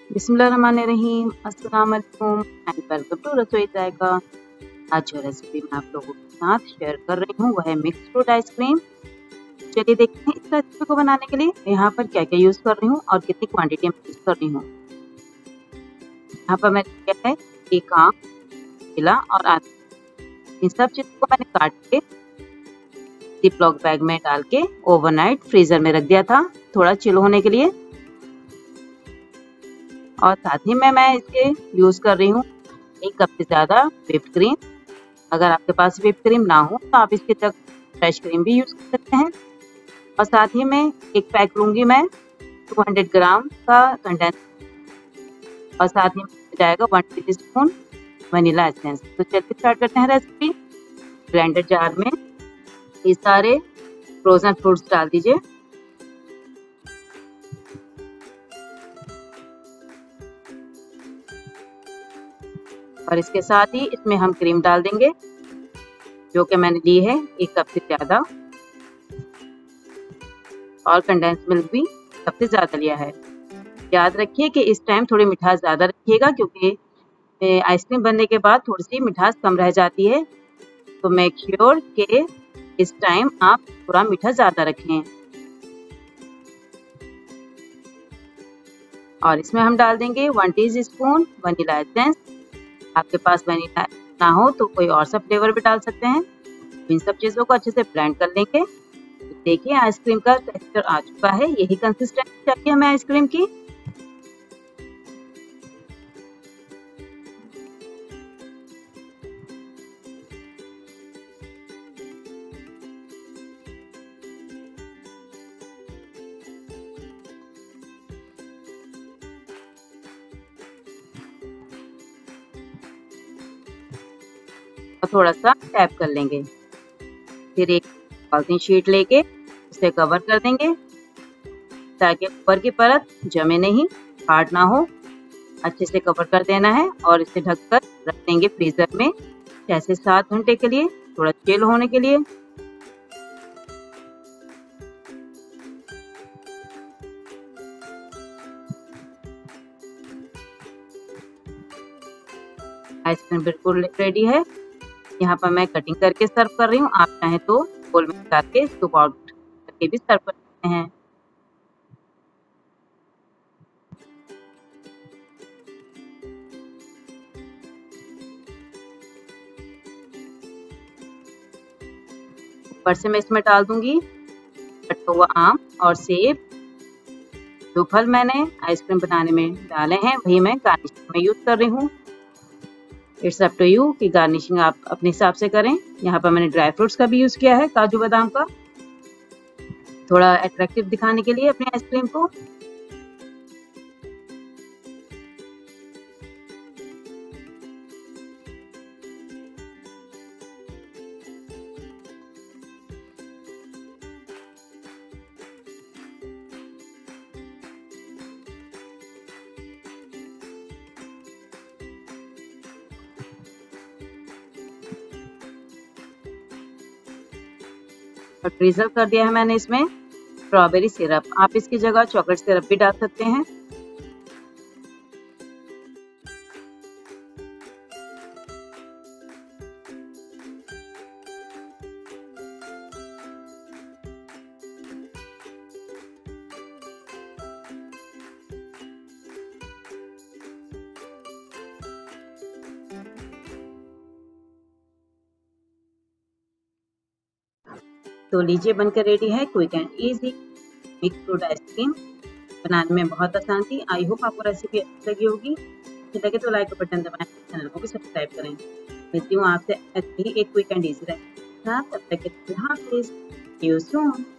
बिस्मिल्लाहिर्रहमानिर्रहीम, अस्सलाम वालेकुम एंड वेलकम टू रसोई जायका। आज जो रेसिपी मैं आप लोगों के साथ शेयर कर रही हूँ वह है मिक्स फ्रूट आइसक्रीम। चलिए देखते हैं इस रेसिपी को बनाने के लिए यहाँ पर क्या क्या यूज़ कर रही हूँ और कितनी क्वांटिटी में यूज़ कर रही हूँ। यहाँ पर मैंने लिया है एक आम, केला और आलू। इन सब चीज़ों को मैंने काट के जिपलॉक बैग में डाल के ओवरनाइट फ्रीजर में रख दिया था थोड़ा चिल होने के लिए। और साथ ही में मैं इसके यूज़ कर रही हूँ 1 कप से ज़्यादा व्हिप्ड क्रीम। अगर आपके पास व्हिप्ड क्रीम ना हो तो आप इसकी जगह फ्रेश क्रीम भी यूज़ कर सकते हैं। और साथ ही में एक पैक लूँगी मैं 200 ग्राम का कंडेंस और साथ ही में जाएगा 1 टीस्पून वनीला एसेंस। तो चलिए स्टार्ट करते हैं रेसिपी। ब्लेंडर जार में ये सारे फ्रोजन फ्रूट्स डाल दीजिए। और इसके साथ ही इसमें हम क्रीम डाल देंगे जो कि मैंने ली है 1 कप से ज़्यादा, और कंडेंस मिल्क भी सबसे ज़्यादा लिया है। याद रखिए कि इस टाइम थोड़ी मिठास ज़्यादा रखिएगा क्योंकि आइसक्रीम बनने के बाद थोड़ी सी मिठास कम रह जाती है, तो मेक श्योर कि इस टाइम आप थोड़ा मीठा ज़्यादा रखें। और इसमें हम डाल देंगे 1 टीस्पून वनीला एसेंस। आपके पास वनीला ना हो तो कोई और सा फ्लेवर भी डाल सकते हैं। इन सब चीज़ों को अच्छे से ब्लेंड कर लेंगे। तो देखिए आइसक्रीम का टेक्सचर आ चुका है, यही कंसिस्टेंसी चाहिए हमें आइसक्रीम की। और थोड़ा सा टैप कर लेंगे। फिर एक पॉलिथीन शीट लेके उसे कवर कर देंगे ताकि ऊपर की परत जमे नहीं, हार्ड ना हो। अच्छे से कवर कर देना है और इसे ढककर रख देंगे फ्रीजर में 6 से 7 घंटे के लिए, थोड़ा चिल होने के लिए। आइसक्रीम बिल्कुल रेडी है। यहाँ पर मैं कटिंग करके सर्व कर रही हूँ, आप चाहें तो बोल में निकाल के स्कूप आउट करके भी सर्व कर सकते हैं। ऊपर से मैं इसमें डाल दूंगी कटा हुआ आम और सेब। जो फल मैंने आइसक्रीम बनाने में डाले हैं वही मैं गार्निशिंग में यूज कर रही हूँ। इट्स अप टू यू कि गार्निशिंग आप अपने हिसाब से करें। यहाँ पर मैंने ड्राई फ्रूट्स का भी यूज किया है, काजू बादाम का, थोड़ा अट्रैक्टिव दिखाने के लिए अपने आइसक्रीम को। और प्रिजर्व कर दिया है मैंने इसमें स्ट्रॉबेरी सिरप। आप इसकी जगह चॉकलेट सिरप भी डाल सकते हैं। तो लीजिए बनकर रेडी है quick and easy mix fruit ice cream. बनाने में बहुत आसान थी। आई होप आपको रेसिपी अच्छी लगी होगी। अच्छी लगे तो लाइक का बटन दबाएं, चैनल को भी सब्सक्राइब करें। मिलती हूँ आपसे ऐसी ही एक क्विक एंड इजी रेसिपी के साथ। तब तक के लिए हाफिज़, सी यू सून।